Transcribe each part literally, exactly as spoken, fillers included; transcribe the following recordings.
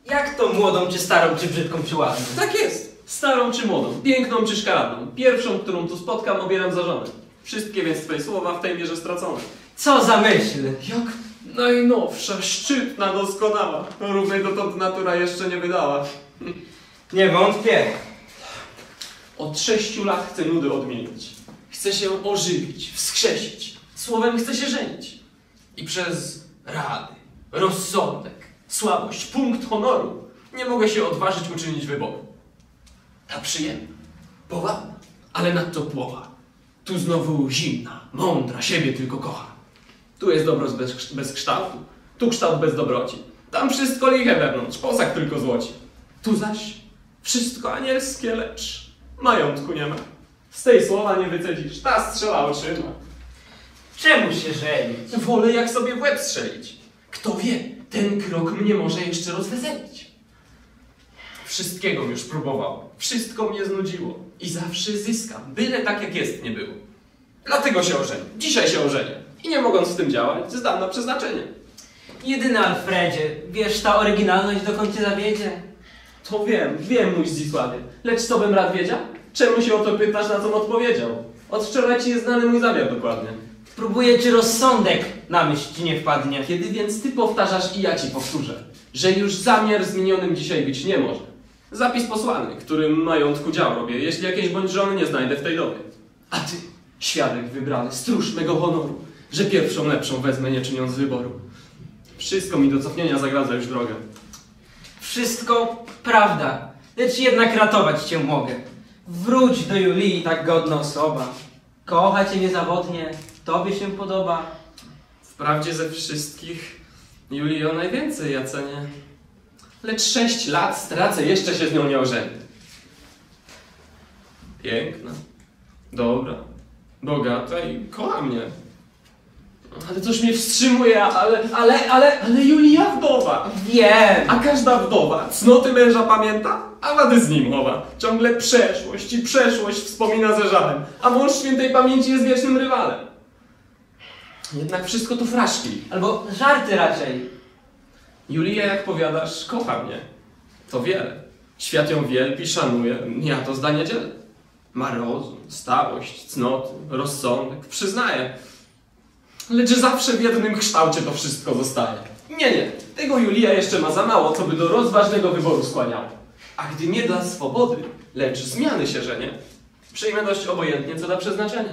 Jak to młodą, czy starą, czy brzydką, czy ładną? Tak jest. Starą czy młodą, piękną czy szkaradną. Pierwszą, którą tu spotkam, obieram za żonę. Wszystkie więc twoje słowa w tej mierze stracone. Co za myśl? Jak najnowsza, szczytna, doskonała. Równej dotąd natura jeszcze nie wydała. Nie wątpię. Od sześciu lat chcę nudy odmienić. Chcę się ożywić, wskrzesić. Słowem chcę się żenić. I przez rady, rozsądek, słabość, punkt honoru nie mogę się odważyć uczynić wyboru. Ta przyjemna, powabna, ale nadto płocha. Tu znowu zimna, mądra, siebie tylko kocha. Tu jest dobro bez, bez kształtu, tu kształt bez dobroci. Tam wszystko liche wewnątrz, posag tylko złoci. Tu zaś wszystko anielskie, lecz majątku nie ma. Z tej słowa nie wycedzisz, ta strzela oczyma. Czemu się żenić? Wolę jak sobie w łeb strzelić. Kto wie, ten krok mnie może jeszcze rozweselić. Wszystkiego już próbował, wszystko mnie znudziło i zawsze zyskam, byle tak jak jest nie było. Dlatego się ożenię, dzisiaj się ożenię i nie mogąc w tym działać, zdam na przeznaczenie. Jedyny Alfredzie, wiesz, ta oryginalność dokąd cię zawiedzie? To wiem, wiem mój Zdzisławie, lecz co bym rad wiedział? Czemu się o to pytasz, na com odpowiedział? Od wczoraj ci jest znany mój zamiar dokładnie. Próbuję, czy rozsądek na myśl ci nie wpadnie. Kiedy więc ty powtarzasz i ja ci powtórzę, że już zamiar zmienionym dzisiaj być nie może. Zapis posłany, którym majątku dział robię, jeśli jakiejś bądź żony nie znajdę w tej dobie. A ty, świadek wybrany, stróż mego honoru, że pierwszą lepszą wezmę, nie czyniąc wyboru. Wszystko mi do cofnienia zagradza już drogę. Wszystko prawda, lecz jednak ratować cię mogę. Wróć do Julii, tak godna osoba. Kocha cię niezawodnie, tobie się podoba. Wprawdzie ze wszystkich Julio najwięcej ja cenię. Lecz sześć lat stracę, jeszcze się z nią nie ożenię. Piękna, dobra, bogata i kocha mnie. Ale coś mnie wstrzymuje, ale, ale, ale, ale Julia wdowa. Wiem. A każda wdowa cnoty męża pamięta, a wady z nim chowa. Ciągle przeszłość i przeszłość wspomina ze żalem, a mąż świętej pamięci jest wiecznym rywalem. Jednak wszystko to fraszki. Albo żarty raczej. Julia, jak powiadasz, kocha mnie. To wiele. Świat ją wielbi, szanuje. Ja to zdanie dzielę. Ma rozum, stałość, cnoty, rozsądek, przyznaję. Lecz zawsze w jednym kształcie to wszystko zostaje. Nie, nie. Tego Julia jeszcze ma za mało, co by do rozważnego wyboru skłaniało. A gdy nie dla swobody, lecz zmiany się żenie, przyjmę dość obojętnie co da przeznaczenie.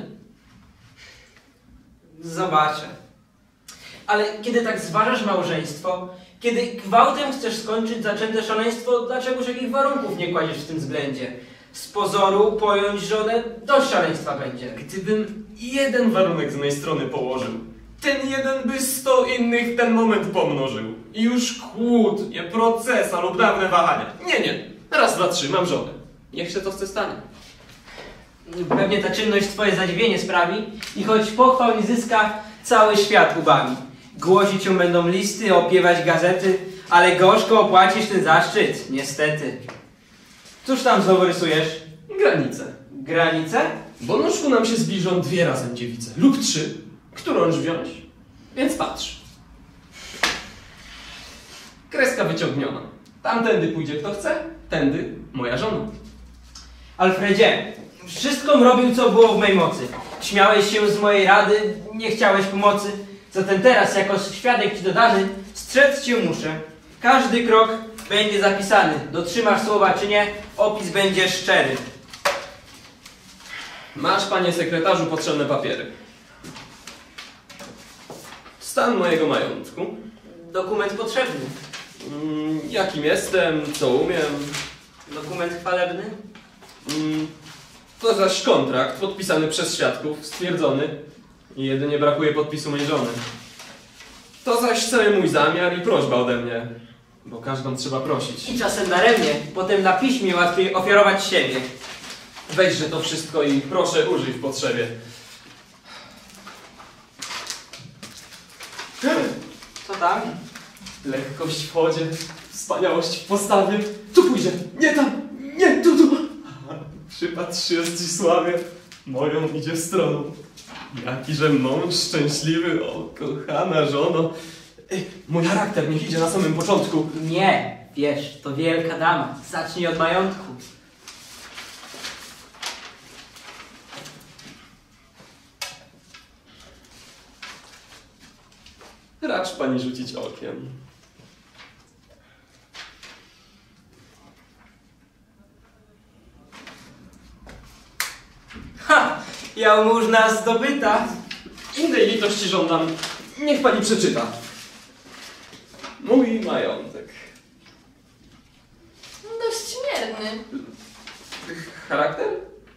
Zobaczę. Ale kiedy tak zważasz małżeństwo, kiedy gwałtem chcesz skończyć zaczęte szaleństwo, dlaczegoż jakich warunków nie kładziesz w tym względzie? Z pozoru pojąć żonę dość szaleństwa będzie. Gdybym jeden warunek z mojej strony położył, ten jeden by sto innych w ten moment pomnożył. I już kłótnie, procesa lub dawne wahania. Nie, nie. Raz, dwa, trzy, mam żonę. Niech się to chce stanie. Pewnie ta czynność twoje zadziwienie sprawi i choć pochwał nie zyska, cały świat ubawi. Głosić cię będą listy, opiewać gazety, ale gorzko opłacisz ten zaszczyt, niestety. Cóż tam znowu rysujesz? Granice. Granice? Bo nóżku nam się zbliżą dwie razem dziewice, lub trzy. Którąż wziąć? Więc patrz. Kreska wyciągniona. Tamtędy pójdzie kto chce, tędy moja żona. Alfredzie, wszystkom robił co było w mej mocy. Śmiałeś się z mojej rady, nie chciałeś pomocy. Zatem teraz, jako świadek ci dodany, strzec cię muszę. Każdy krok będzie zapisany. Dotrzymasz słowa czy nie, opis będzie szczery. Masz, panie sekretarzu, potrzebne papiery. Stan mojego majątku. Dokument potrzebny. Mm, jakim jestem, co umiem. Dokument chwalebny. Mm, to zaś kontrakt podpisany przez świadków, stwierdzony. I jedynie brakuje podpisu mojej żony. To zaś cały mój zamiar i prośba ode mnie. Bo każdą trzeba prosić. I czasem daremnie, potem na piśmie łatwiej ofiarować siebie. Weźże to wszystko i proszę użyj w potrzebie. Co tam? Lekkość w chodzie, wspaniałość w postawie. Tu pójdzie, nie tam, nie tu, tu. Przypatrz się Zdzisławie, moją idzie stroną. Jakiże mąż szczęśliwy, o kochana żono. Ej, mój charakter niech idzie na samym początku. Nie, Wiesz, to wielka dama. Zacznij od majątku. Racz pani rzucić okiem. Ha! Jałmużna zdobyta. Innej litości żądam. Niech pani przeczyta. Mój majątek. Dość mierny. Charakter?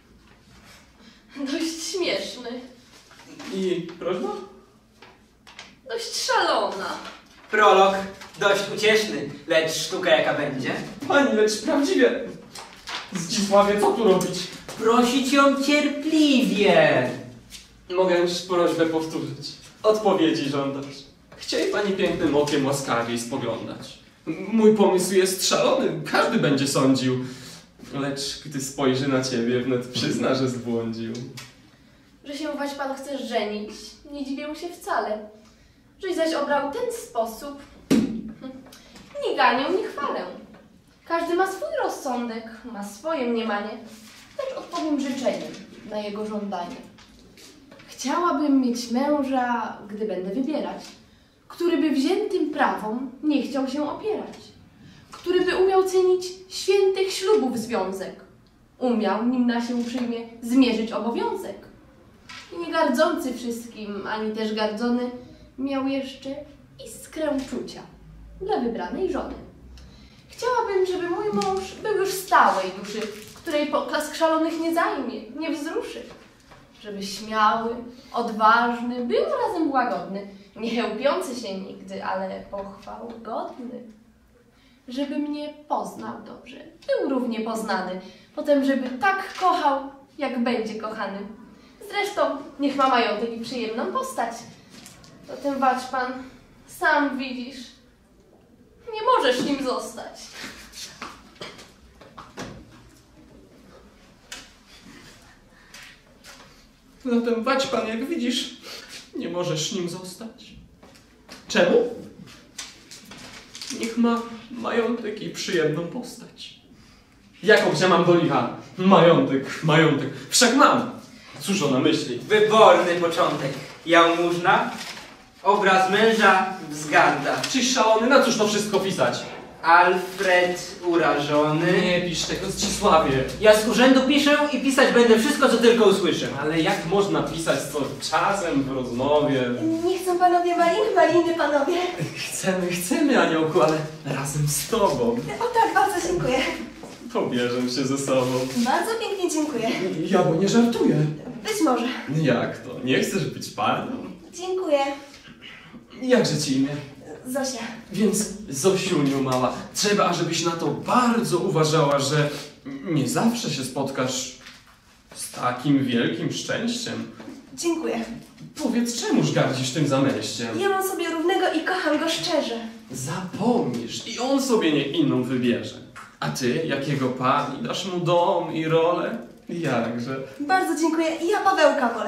Dość śmieszny. I prośba? Dość szalona. Prolog dość ucieszny, lecz sztuka jaka będzie? Pani, lecz prawdziwie. Zdzisławie, co tu robić? Prosić ją cierpliwie. Mogę już prośbę powtórzyć. Odpowiedzi żądasz. Chciej pani pięknym okiem łaskawiej spoglądać. M- Mój pomysł jest szalony, każdy będzie sądził. Lecz gdy spojrzy na ciebie, wnet przyzna, że zbłądził. Że się wać pan chcesz żenić, nie dziwię się wcale. Żeś zaś obrał ten sposób, hm, nie ganię, nie chwalę. Każdy ma swój rozsądek, ma swoje mniemanie, lecz odpowiem życzeniem na jego żądanie. Chciałabym mieć męża, gdy będę wybierać, który by wziętym prawom nie chciał się opierać, który by umiał cenić świętych ślubów związek, umiał, nim na się przyjmie, zmierzyć obowiązek. I nie gardzący wszystkim, ani też gardzony, miał jeszcze iskrę czucia dla wybranej żony. Chciałabym, żeby mój mąż był już stałej duszy, której poklask szalonych nie zajmie, nie wzruszy. Żeby śmiały, odważny, był razem łagodny, nie chełpiący się nigdy, ale pochwał godny. Żeby mnie poznał dobrze, był równie poznany, potem żeby tak kochał, jak będzie kochany. Zresztą niech ma majątek i przyjemną postać. Zatem wać pan, sam widzisz, nie możesz nim zostać. Zatem wać pan, jak widzisz, nie możesz nim zostać. Czemu? Niech ma majątek i przyjemną postać. Jaką ja mam do licha? Majątek, majątek. Wszak mam. Cóż ona myśli? Wyborny początek. Jałmużna, obraz męża wzgarda. Czyś szalony, na cóż to wszystko pisać? Alfred urażony. Nie pisz tego, Zdzisławie. Ja z urzędu piszę i pisać będę wszystko, co tylko usłyszę. Ale jak można pisać co czasem w rozmowie? Nie chcą panowie maliny, maliny panowie. Chcemy, chcemy, aniołku, ale razem z tobą. O tak, bardzo dziękuję. Pobierzem się ze sobą. Bardzo pięknie dziękuję. Ja bo nie żartuję. Być może. Jak to? Nie chcesz być panią? Dziękuję. Jakże ci imię? Zosia. Więc Zosiuniu mała, trzeba, ażebyś na to bardzo uważała, że nie zawsze się spotkasz z takim wielkim szczęściem. Dziękuję. Powiedz, czemuż gardzisz tym zamęściem? Ja mam sobie równego i kocham go szczerze. Zapomnisz i on sobie niech inną wybierze. A ty, jakiego pani, dasz mu dom i rolę? Jakże? Bardzo dziękuję i ja Pawełka wolę.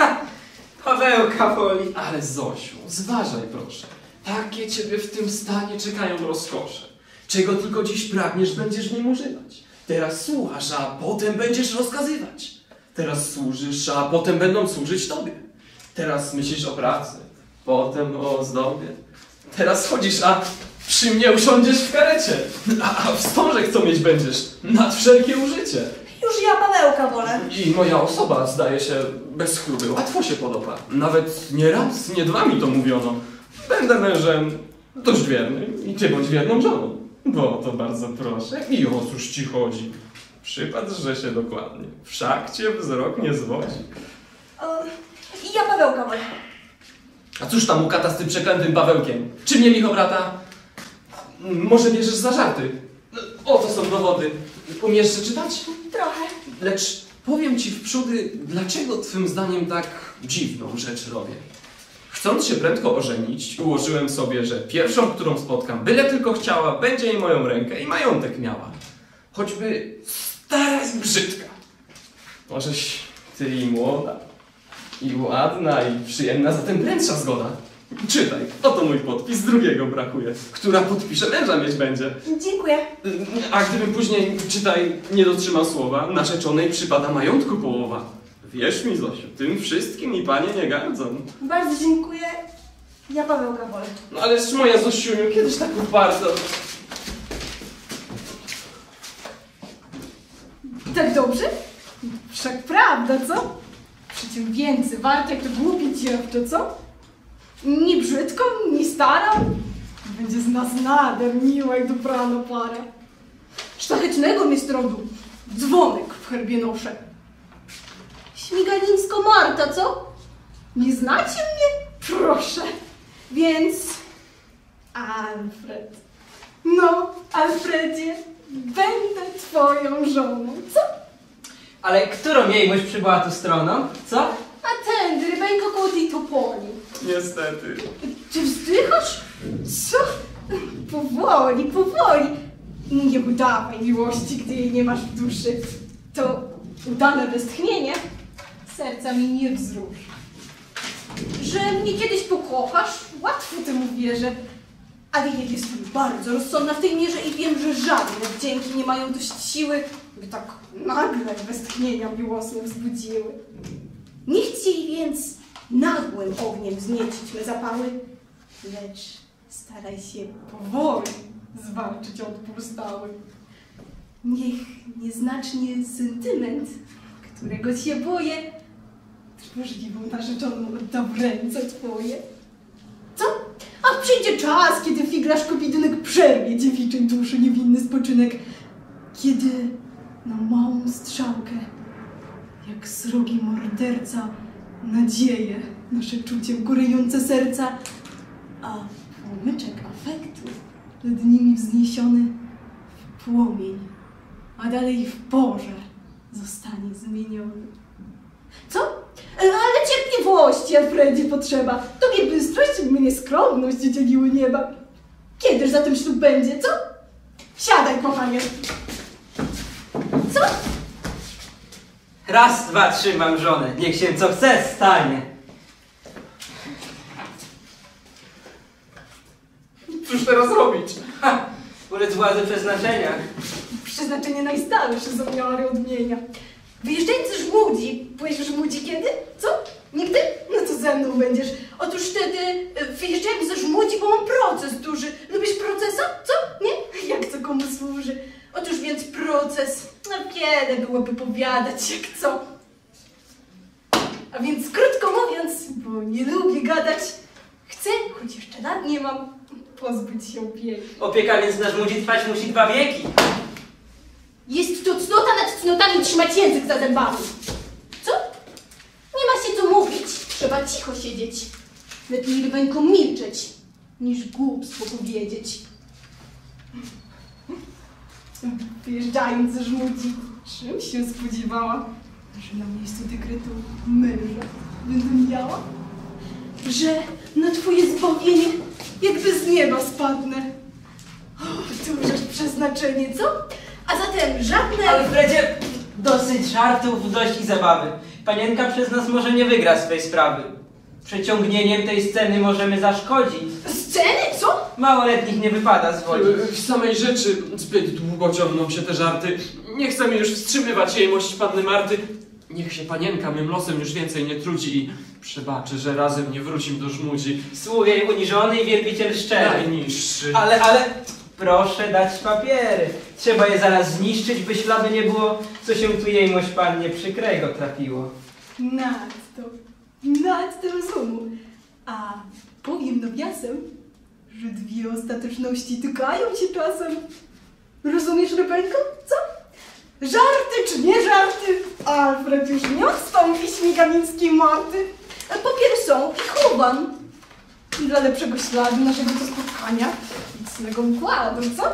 Pawełka woli. Ale Zosiu, zważaj proszę. Takie ciebie w tym stanie czekają rozkosze. Czego tylko dziś pragniesz, będziesz nim używać. Teraz słuchasz, a potem będziesz rozkazywać. Teraz służysz, a potem będą służyć tobie. Teraz myślisz o pracy, potem o ozdobie. Teraz chodzisz, a przy mnie usiądziesz w karecie. A, a wstążek co mieć będziesz? Nad wszelkie użycie. Już ja Pawełka wolę. I moja osoba, zdaje się, bez chluby, łatwo się podoba. Nawet nie raz, nie dwa mi to mówiono. Będę mężem dość wiernym i ty bądź wierną żoną. Bo to bardzo proszę. I o cóż ci chodzi? Przypatrz, się dokładnie. Wszak cię wzrok nie zwodzi. O, i ja Pawełka wolę. A cóż tam u kata z tym przeklętym Pawełkiem? Czy mnie licho brata? Może bierzesz za żarty? Oto są dowody. Umiesz czytać? Trochę. Lecz powiem ci wprzódy, dlaczego twym zdaniem tak dziwną rzecz robię. Chcąc się prędko ożenić, ułożyłem sobie, że pierwszą, którą spotkam, byle tylko chciała, będzie jej moją rękę i majątek miała. Choćby stara i brzydka. Możeś ty i młoda, i ładna, i przyjemna, zatem prędsza zgoda. Czytaj, oto mój podpis, drugiego brakuje. Która podpisze, męża mieć będzie. Dziękuję. A gdybym później, czytaj, nie dotrzymał słowa, narzeczonej przypada majątku połowa. Wierz mi, Zosiu, tym wszystkim i panie nie gardzą. Bardzo dziękuję. Ja Pawełka wolę. No ależ moja Zosiuniu, kiedyś tak uparto. Tak dobrze? Wszak prawda, co? Przecież więcej warte jak to głupie dziewczę, co? Ni brzydko, ni stara. Będzie z nas nader miła i dobrana para. Szlachetnego miestrodu dzwonek w herbie noszę. Śmiganińsko Marta, co? Nie znacie mnie? Proszę. Więc... Alfred. No, Alfredzie, będę twoją żoną, co? Ale którą jejmość przybyła tu stroną? Co? A ten, rybeńko koło tej topoli. Niestety. Czy wzdychasz? Co? Powoli, powoli. Nie udawaj miłości, gdy jej nie masz w duszy. To udane westchnienie serca mi nie wzruszy. Że mnie kiedyś pokochasz, łatwo temu wierzę. Ale jak jestem bardzo rozsądna w tej mierze i wiem, że żadne wdzięki nie mają dość siły, by tak nagle westchnienia miłosne wzbudziły. Nie chciej więc nagłym ogniem wzniecić me zapały, lecz staraj się powoli zwalczyć odpór stały. Niech nieznacznie sentyment, którego się boję, trwożliwą narzeczoną odda w ręce twoje. Co? A przyjdzie czas, kiedy figlarz kopidynek przerwie dziewiczej duszy niewinny spoczynek, kiedy na małą strzałkę, jak srogi morderca, nadzieje nasze czuciem górejące serca, a płomyczek afektu nad nimi wzniesiony w płomień, a dalej w pożar zostanie zmieniony. Co? Ale cierpliwości, Alfredzie, potrzeba. Tobie bystrość, mnie skromność dzieliły nieba. Kiedyż zatem ślub będzie, co? Siadaj, kochanie. Co? Raz, dwa, trzy mam żonę. Niech się co chce stanie. Cóż teraz robić? Ha! Ulec władzy przeznaczenia. Przeznaczenie najstalsze z miary odmienia. Wyjeżdżający żmudzi. Byłeś w żmudzi kiedy? Co? Nigdy? No to ze mną będziesz. Otóż wtedy e, wyjeżdżałem ze żmudzi, bo mam proces duży. Lubisz procesa? Co? Nie? Jak to komu służy? Otóż więc proces. No kiedy byłoby powiadać, jak co? A więc krótko mówiąc, bo nie lubię gadać, chcę, choć jeszcze lat nie mam, pozbyć się opieki. Opieka więc na żmudzi trwać musi dwa wieki. Jest to cnota nad cnotami trzymać język za zębami. Co? Nie ma się co mówić. Trzeba cicho siedzieć. Lepiej rybeńko milczeć, niż głupstwo powiedzieć. Wyjeżdżając ze żmudzi, czym się spodziewała, że na miejscu dekretu męża będę miała? Że na twoje zbawienie jakby z nieba spadnę. O, duże przeznaczenie, co? A zatem żadne... Alfredzie, dosyć żartów, dość i zabawy. Panienka przez nas może nie wygra swej sprawy. Przeciągnieniem tej sceny możemy zaszkodzić. Sceny, co? Małoletnich nie wypada zwodzić. W samej rzeczy zbyt długo ciągną się te żarty. Nie chcemy już wstrzymywać jejmości panny Marty. Niech się panienka mym losem już więcej nie trudzi i przebaczy, że razem nie wrócim do żmudzi. Sługiej uniżony i wielbiciel szczery. Najniższy. Ale, ale, proszę dać papiery. Trzeba je zaraz zniszczyć, by śladu nie było, co się tu jejmość pannie przykrego trafiło. Nadto, nadto rozumu. A powiem nawiasem, że dwie ostateczności tykają się czasem. Rozumiesz, Rebeńko? Co? Żarty czy nie żarty? Alfred już nie odstąpi śmigamińskiej Marty. Papiery są i chowam. Dla lepszego śladu naszego to spotkania i cnego układu, co?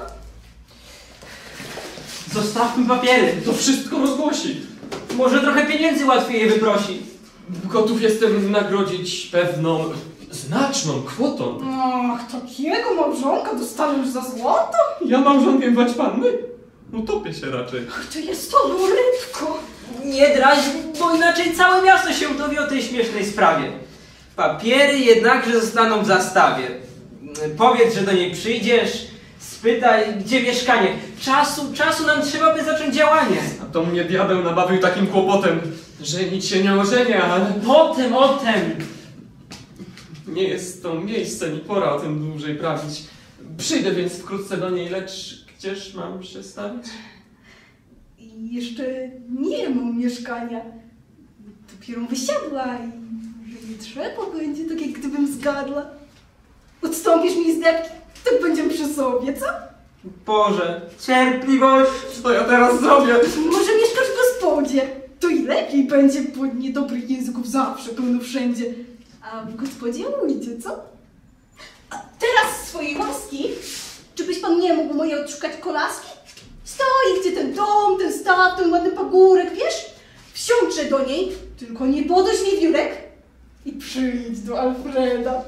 Zostawmy papiery. To wszystko rozgłosi. Może trochę pieniędzy łatwiej je wyprosi. Gotów jestem nagrodzić pewną znaczną kwotą. Ach, takiego małżonka dostaniesz za złoto? Ja małżonkiem wać panny? Utopię się raczej. Ach, to jest to rybko. Nie draź, bo inaczej całe miasto się dowie o tej śmiesznej sprawie. Papiery jednakże zostaną w zastawie. Powiedz, że do niej przyjdziesz, spytaj, gdzie mieszkanie. Czasu, czasu nam trzeba, by zacząć działanie. A to mnie diabeł nabawił takim kłopotem, że nic się nie ożenia, ale Potem, otem. nie jest to miejsce ni pora o tym dłużej prawić. Przyjdę więc wkrótce do niej, lecz gdzież mam przestawić? I jeszcze nie mam mieszkania. Dopiero wysiadła i może nie trzeba będzie, tak jak gdybym zgadła. Odstąpisz mi z depki, tak będziemy przy sobie, co? Boże, cierpliwość. Co ja teraz zrobię? Może mieszkasz w gospodzie. To i lepiej będzie, bo niedobrych języków zawsze pełno wszędzie. A w gospodzie ujdzie, co? A teraz z swojej łaski, czy byś pan nie mógł mojej odszukać kolaski? Stoi gdzie ten dom, ten staw, ten ładny pagórek, wiesz? Wsiądźże do niej, tylko nie podnoś wiewiórek i przyjdź do Alfreda.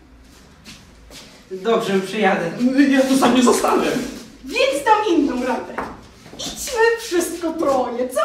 Dobrze, przyjadę. Ja tu sam nie zostanę. Więc dam inną radę. Idźmy wszystko troje, co?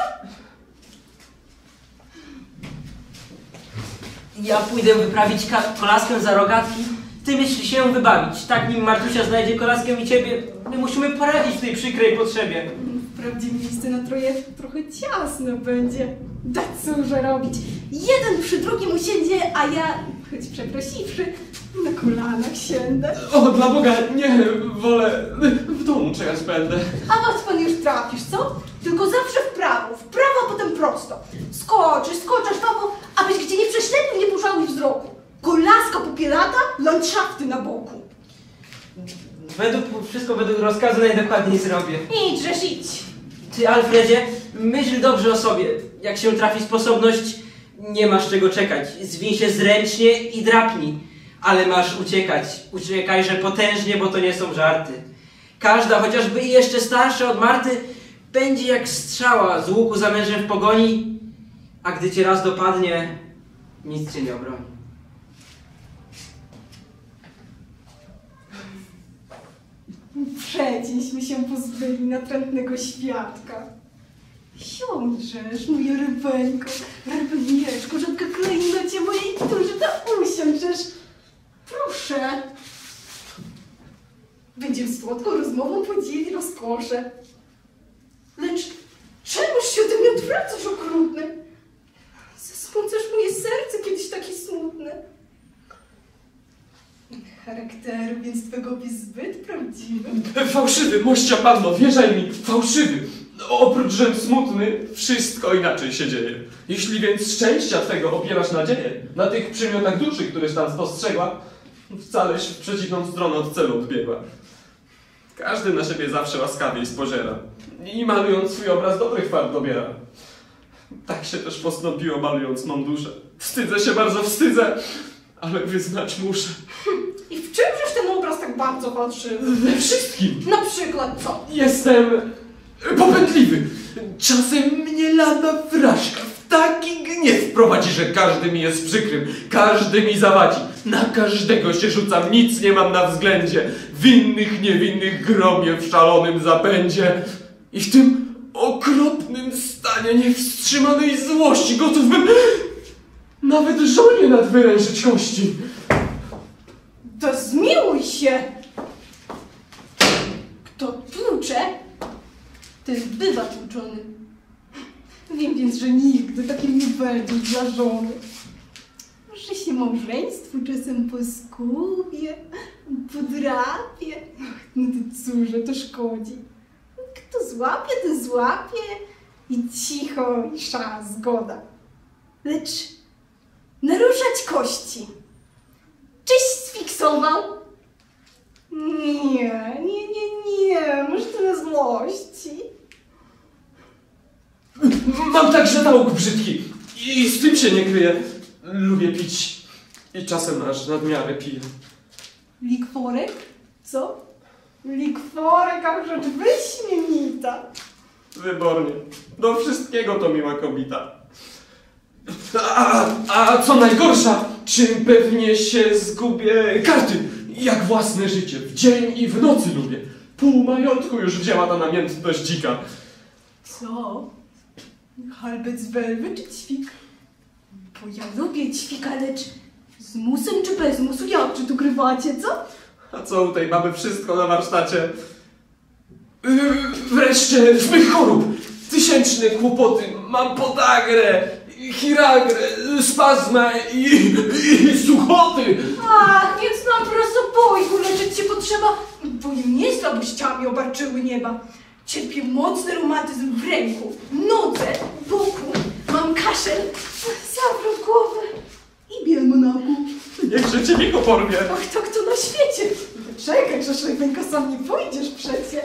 Ja pójdę wyprawić kolaskę za rogatki. Ty myśl się wybawić. Tak nim Martusia znajdzie kolaskę i ciebie, my musimy poradzić w tej przykrej potrzebie. Wprawdzie miejsce na troje trochę ciasno będzie. Da cóżże robić. Jeden przy drugim usiędzie, a ja, choć przeprosiwszy, na kolanach siędę. O, dla Boga, nie, wolę w domu czekać będę. A was pan już trafisz, co? Tylko zawsze w prawo, w prawo, a potem prosto. Skoczysz, skoczysz, papo, abyś gdzie nie prześlepił, nie pożałuj wzroku. Kolaska popielata, landszafty na boku. Według, wszystko według rozkazu najdokładniej zrobię. Idźżeż idź. Ty, Alfredzie, myśl dobrze o sobie. Jak się trafi sposobność, nie masz czego czekać. Zwij się zręcznie i drapnij. Ale masz uciekać. Uciekajże potężnie, bo to nie są żarty. Każda, chociażby i jeszcze starsza od Marty, będzie jak strzała z łuku za mężem w pogoni, a gdy cię raz dopadnie, nic cię nie obroni. Przecieśmy się pozbyli natrętnego świadka. Siądrzesz, moje rybeńko, rybnieczko, rzadka klejnocie mojej duszy, to usiądrzesz. Proszę. Będziemy słodką rozmową podzieli rozkosze. Lecz czemuż się ode mnie odwracasz, okrutny? Zasmucasz moje serce, kiedyś takie smutne. Charakteru więc twego opis zbyt prawdziwy. Fałszywy, mościa panno, wierzaj mi, fałszywy. Oprócz, że smutny, wszystko inaczej się dzieje. Jeśli więc szczęścia twego opierasz nadzieję na tych przymiotach duszy, któreś tam spostrzegła, wcaleś w przeciwną stronę od celu odbiegła. Każdy na siebie zawsze łaskawiej spożera i malując swój obraz dobrych farb dobiera. Tak się też postąpiło, malując mą duszę. Wstydzę się, bardzo wstydzę, ale wyznać muszę. I w czymżeż ten obraz tak bardzo fałszywy? We wszystkim. Na przykład co? Jestem popędliwy. Czasem mnie lada wrażka w taki gniew prowadzi, że każdy mi jest przykrym, każdy mi zawadzi. Na każdego się rzucam, nic nie mam na względzie. Winnych, niewinnych gromię w szalonym zapędzie. I w tym okropnym stanie niewstrzymanej złości gotów bym nawet żonie nadwyrężyć kości. To zmiłuj się! Kto tłucze, ten bywa tłuczony. Wiem więc, że nigdy takim nie będziesz dla żony. Że się małżeństwu czasem poskubie, podrapie. Ach, no to cóżże to szkodzi. Kto złapie, ten złapie i cicho i sza zgoda. Lecz naruszać kości. Czyś sfiksował? Nie, nie, nie, nie, może tyle złości. Mam także nauk brzydki i z tym się nie kryję. Lubię pić i czasem aż nadmiarę piję. Likworek? Co? Likworek, a rzecz wyśmienita. Wybornie. Do wszystkiego to miła kobieta. A, a co najgorsza, czym pewnie się zgubię karty, jak własne życie, w dzień i w nocy lubię. Pół majątku już wzięła ta namiętność dzika. Co? Halbec welwy czy ćwik? Bo ja lubię ćwika, lecz Z musem czy bez musu? Jak czy tu grywacie, co? A co u tej mamy wszystko na warsztacie? Yy, wreszcie złych chorób, tysięczne kłopoty, mam podagrę, chiragrę, spazmę i, i, i suchoty. Ach, więc nam prosopojku leczyć się potrzeba, bo mnie słabościami obarczyły nieba. Cierpię mocny reumatyzm w ręku, nodze, boku, mam kaszel, zawrót głowy i biel monaku. Niechże cię niego porwie. Ach, tak to na świecie. Czekaj, Grzeszejbenka, sam nie pójdziesz przecie.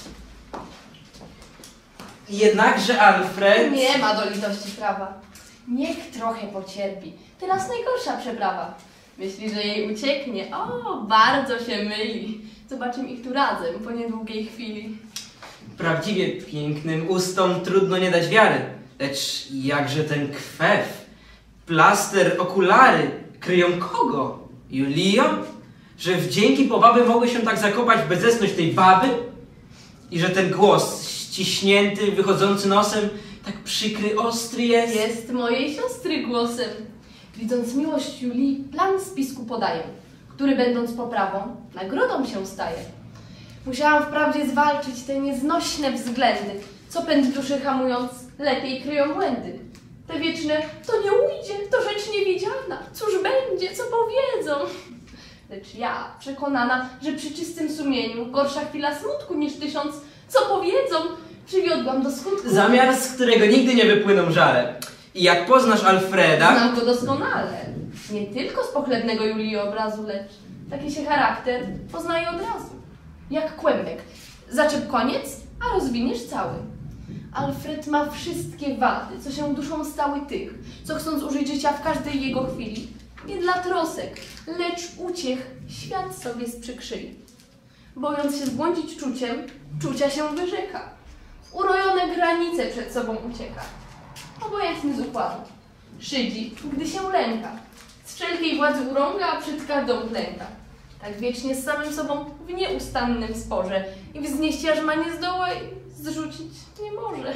Jednakże Alfred... Nie ma do litości prawa. Niech trochę pocierpi. Teraz najgorsza przeprawa. Myśli, że jej ucieknie. O, bardzo się myli. Zobaczymy ich tu razem po niedługiej chwili. Prawdziwie pięknym ustom trudno nie dać wiary. Lecz jakże ten kwef, plaster, okulary kryją kogo? Julio? Że wdzięki powaby mogły się tak zakopać w bezesność tej baby? I że ten głos ściśnięty, wychodzący nosem, tak przykry, ostry jest? Jest mojej siostry głosem. Widząc miłość Julii, plan spisku podaję, który będąc poprawą, nagrodą się staje. Musiałam wprawdzie zwalczyć te nieznośne względy, co pęd duszy hamując, lepiej kryją błędy. Te wieczne, to nie ujdzie, to rzecz niewidzialna, cóż będzie, co powiedzą. Lecz ja, przekonana, że przy czystym sumieniu gorsza chwila smutku niż tysiąc, co powiedzą, przywiodłam do skutku. Zamiar, z którego nigdy nie wypłyną żale. I jak poznasz Alfreda... Znam go doskonale. Nie tylko z pochlebnego Julii obrazu, lecz taki się charakter poznaje od razu. Jak kłębek. Zaczep koniec, a rozwiniesz cały. Alfred ma wszystkie wady, co się duszą stały tych, co chcąc użyć życia w każdej jego chwili, nie dla trosek, lecz uciech świat sobie sprzykrzyli. Bojąc się zbłądzić czuciem, czucia się wyrzeka. Urojone granice przed sobą ucieka. Obojętny z układu. Szydzi, gdy się lęka. Z wszelkiej władzy urąga, a przed każdą klęka. Tak wiecznie z samym sobą w nieustannym sporze i wznieść jarzma nie zdoła i zrzucić nie może.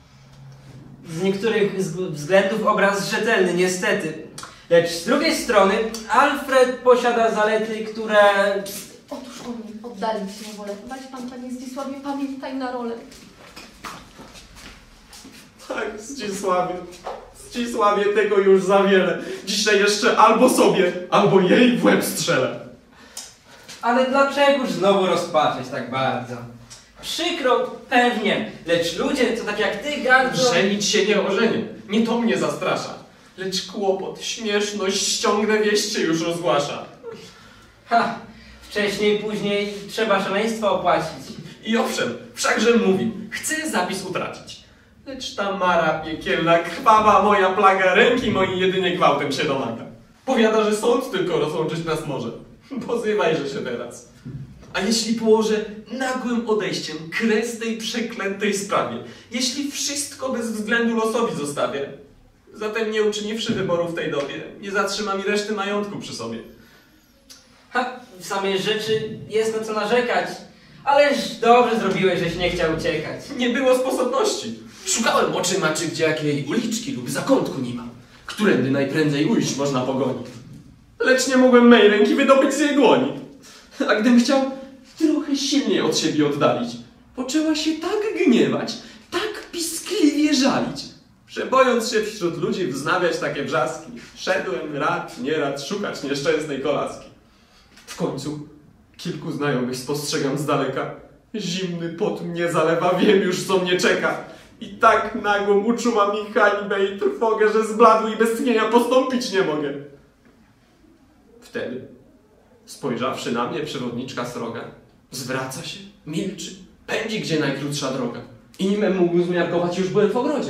Z niektórych względów obraz rzetelny, niestety. Lecz z drugiej strony Alfred posiada zalety, które... Otóż oni oddali się wolę. Bać pan, panie Zdzisławie, pamiętaj na rolę. Tak, Zdzisławie, Zdzisławie, tego już za wiele. Dzisiaj jeszcze albo sobie, albo jej w łeb strzelę. Ale dlaczegoż znowu rozpaczać tak bardzo? Przykro, pewnie, lecz ludzie, co tak jak ty, gardzą... Żenić się nie ożenię, nie to mnie zastrasza. Lecz kłopot, śmieszność, ściągnę wieście już rozgłasza. Ha, wcześniej, później trzeba szaleństwo opłacić. I owszem, wszakże mówił, chcę zapis utracić. Lecz ta mara piekielna, krwawa moja plaga, ręki mojej jedynie gwałtem się domaga. Powiada, że sąd tylko rozłączyć nas może. Pozywajże się teraz. A jeśli położę nagłym odejściem kres tej przeklętej sprawie, jeśli wszystko bez względu losowi zostawię, zatem nie uczyniwszy wyboru w tej dobie, nie zatrzyma mi reszty majątku przy sobie. Ha, w samej rzeczy jest na co narzekać, ależ dobrze zrobiłeś, żeś nie chciał uciekać. Nie było sposobności. Szukałem oczyma, czy gdzie jakiej uliczki lub zakątku nie ma, którędy najprędzej ujść można pogoni. Lecz nie mogłem mej ręki wydobyć z jej dłoni. A gdym chciał trochę silniej od siebie oddalić, poczęła się tak gniewać, tak piskliwie żalić, że bojąc się wśród ludzi wznawiać takie wrzaski, szedłem rad, nierad szukać nieszczęsnej kolaski. W końcu kilku znajomych spostrzegam z daleka. Zimny pot mnie zalewa, wiem już, co mnie czeka. I tak nagłą uczuła mi hańbę i trwogę, że zbladł i bez tchnienia postąpić nie mogę. Wtedy, spojrzawszy na mnie przewodniczka sroga, zwraca się, milczy, pędzi gdzie najkrótsza droga. I nimem mógł zmiarkować, już byłem w ogrodzie.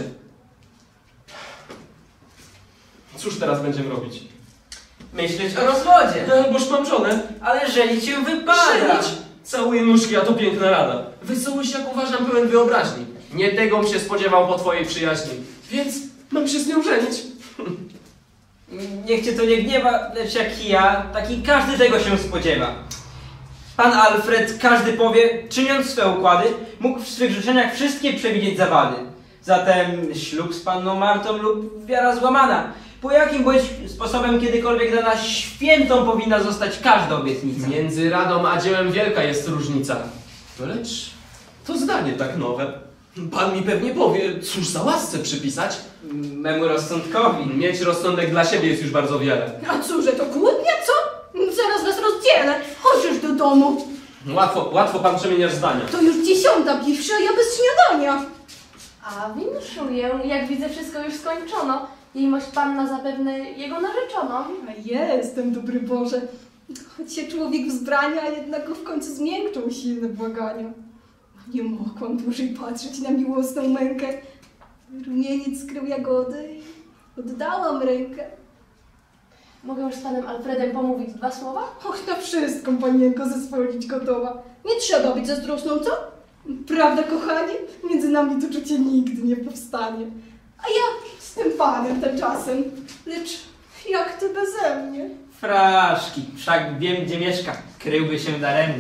Cóż teraz będziemy robić? Myśleć o rozwodzie, Alboż mam żonę. ale żenić się wypada. Żenić? Całuję nóżki, a to piękna rada. Wesołość, jak uważam, pełen wyobraźni. Nie tegom się spodziewał po twojej przyjaźni. Więc mam się z nią żenić. Niech cię to nie gniewa, lecz jak i ja, taki każdy tego się spodziewa. Pan Alfred, każdy powie, czyniąc swe układy, mógł w swych życzeniach wszystkie przewidzieć zawady. Zatem ślub z panną Martą lub wiara złamana Po jakim bądź sposobem kiedykolwiek dana świętą powinna zostać każda obietnica. Między radą a dziełem wielka jest różnica. Lecz to zdanie tak nowe. Pan mi pewnie powie, cóż za łasce przypisać? Memu rozsądkowi. Mieć rozsądek dla siebie jest już bardzo wiele. A cóże, to kłótnia, co? Zaraz was rozdzielę. Chodź już do domu. Łatwo, łatwo pan przemieniasz zdania. To już dziesiąta piwsza, a ja bez śniadania. A winszuję, jak widzę, wszystko już skończono. Jejmość panna zapewne jego narzeczoną. A jestem, dobry Boże. Choć się człowiek wzbrania, a jednak go w końcu zmiękczą silne błagania. Nie mogłam dłużej patrzeć na miłosną mękę. Rumieniec skrył jagody i oddałam rękę. Mogę już z panem Alfredem pomówić dwa słowa? Och, na wszystko, panienko, zezwolić gotowa. Nie trzeba być zazdrosną, co? Prawda, kochanie? Między nami to czucie nigdy nie powstanie. A ja z tym panem tymczasem. Lecz jak ty beze mnie? Fraszki, wszak wiem, gdzie mieszka. Kryłby się daremnie.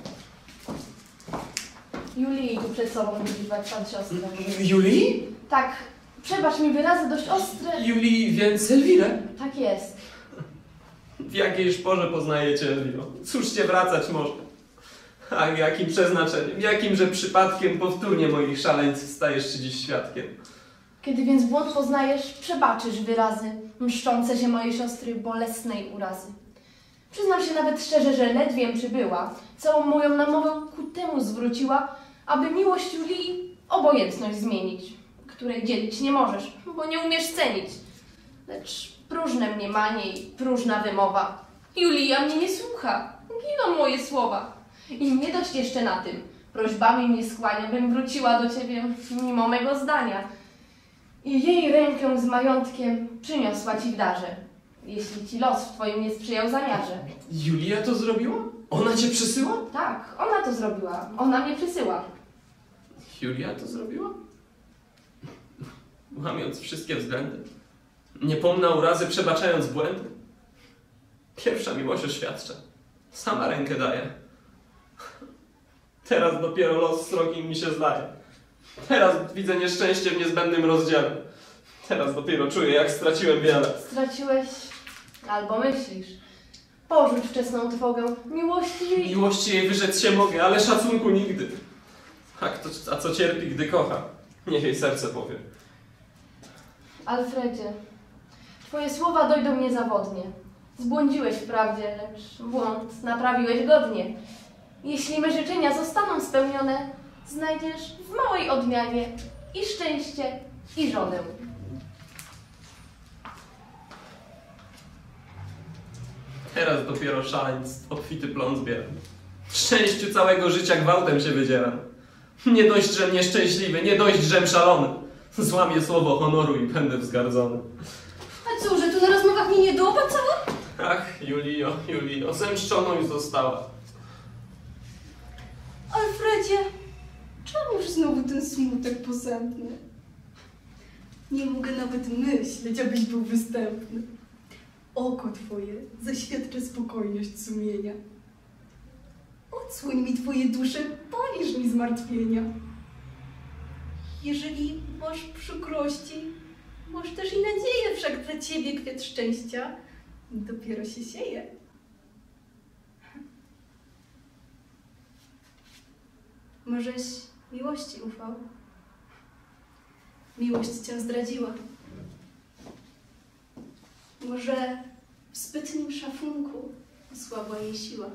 Julii tu przed sobą wyzwać pan siostrę. Julii? Tak, przebacz mi wyrazy dość ostre. Julii, więc Elwirę? Tak jest. W jakiejś porze poznajecie Elwiro. Cóż cię wracać może? A jakim przeznaczeniem, jakimże przypadkiem powtórnie moich szaleństw stajesz się dziś świadkiem. Kiedy więc błąd poznajesz, przebaczysz wyrazy mszczące się mojej siostry bolesnej urazy. Przyznam się nawet szczerze, że ledwiem przybyła, całą moją namowę ku temu zwróciła, aby miłość Julii obojętność zmienić, której dzielić nie możesz, bo nie umiesz cenić. Lecz próżne mniemanie i próżna wymowa. Julia mnie nie słucha, giną moje słowa. I nie dość jeszcze na tym, prośbami mnie skłania, bym wróciła do ciebie mimo mego zdania. I jej rękę z majątkiem przyniosła ci w darze, jeśli ci los w twoim nie sprzyjał zamiarze. Julia to zrobiła? Ona cię przysyła? Tak, ona to zrobiła, ona mnie przysyła. Julia to zrobiła? Łamiąc wszystkie względy. Niepomna urazy, przebaczając błędy. Pierwsza miłość oświadcza. Sama rękę daje. Teraz dopiero los srogi mi się zdaje. Teraz widzę nieszczęście w niezbędnym rozdziale. Teraz dopiero czuję, jak straciłem wiele. Straciłeś, albo myślisz. Porzuć wczesną trwogę, miłości jej... Miłości jej wyrzec się mogę, ale szacunku nigdy. A, kto, a co cierpi, gdy kocha? Niech jej serce powie. Alfredzie, twoje słowa dojdą mnie zawodnie. Zbłądziłeś wprawdzie, lecz błąd naprawiłeś godnie. Jeśli me życzenia zostaną spełnione, znajdziesz w małej odmianie i szczęście, i żonę. Teraz dopiero szaleństw obfity plon zbieram. W szczęściu całego życia gwałtem się wydzieram. Nie dość, żem nieszczęśliwy, nie dość, żem szalony. Złamię słowo honoru i będę wzgardzony. A cóż, że tu na rozmowach mnie nie doba cała? Ach, Julio, Julio, zemszczoną już została. Alfredzie, czemuż znowu ten smutek posępny? Nie mogę nawet myśleć, abyś był występny. Oko twoje zaświadczy spokojność sumienia. Odsłoń mi twoje dusze, poliż mi zmartwienia. Jeżeli masz przykrości, masz też i nadzieję, wszak dla ciebie kwiat szczęścia dopiero się sieje. Możeś miłości ufał. Miłość cię zdradziła. Może w zbytnim szafunku osłabła jej siła.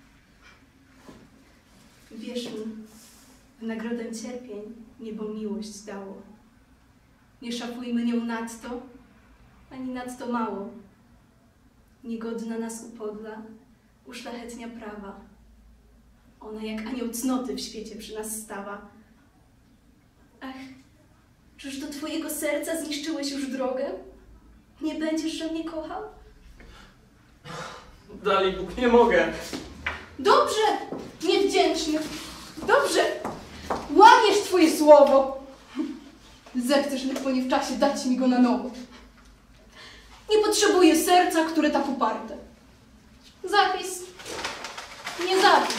Wierz mi, w nagrodę cierpień niebo miłość dało. Nie szafujmy nią nadto, ani nadto mało. Niegodna nas upodla, uszlachetnia prawa. Ona jak anioł cnoty w świecie przy nas stawa. Ach, czyż do twojego serca zniszczyłeś już drogę? Nie będziesz, że mnie kochał? Dalej Bóg, nie mogę. Dobrze, niewdzięczny. Dobrze, łamiesz twoje słowo. Zechcesz lecz nie w czasie dać mi go na nowo. Nie potrzebuję serca, które tak uparte. Zapis, nie zapis.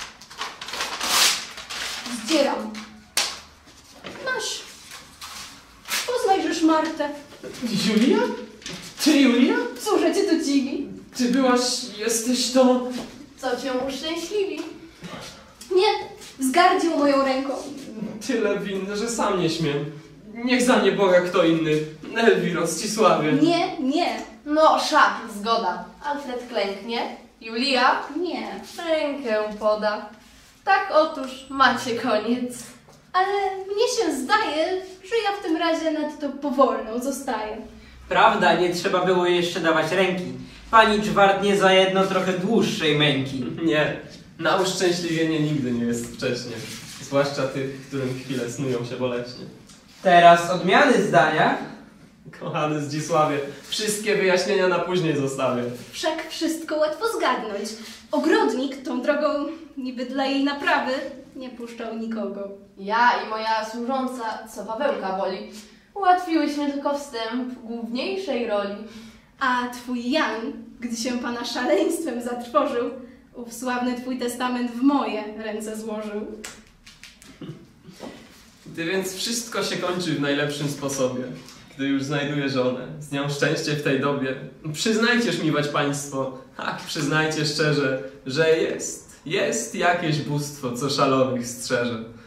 Zdzieram. Masz. Poznajżesz Martę. Julia? Ty, Julia? Cóżże cię to dziwi? Ty byłaś, jesteś to... Co cię uszczęśliwi? Nie, wzgardził moją ręką. Tyle winny, że sam nie śmiem. Niech za mnie Boga kto inny. Elwiro, Zdzisławie. Nie, nie, No, szach, zgoda. Alfred klęknie. Julia nie. rękę poda. Tak otóż macie koniec. Ale mnie się zdaje, że ja w tym razie nadto powolną zostaję. Prawda, nie trzeba było jeszcze dawać ręki. Pani czwartnie za jedno trochę dłuższej męki. Nie, na uszczęśliwienie nigdy nie jest wcześnie. Zwłaszcza tych, którym chwile snują się boleśnie. Teraz odmiany zdania. Kochany Zdzisławie, wszystkie wyjaśnienia na później zostawię. Wszak wszystko łatwo zgadnąć. Ogrodnik tą drogą, niby dla jej naprawy, nie puszczał nikogo. Ja i moja służąca, co Pawełka woli, ułatwiłyśmy tylko wstęp główniejszej roli. A twój Jan, gdy się pana szaleństwem zatrwożył, ów sławny twój testament w moje ręce złożył. Gdy więc wszystko się kończy w najlepszym sposobie, gdy już znajduję żonę, z nią szczęście w tej dobie, przyznajcież mi, wać państwo, tak, przyznajcie szczerze, że jest, jest jakieś bóstwo, co szalonych strzeże.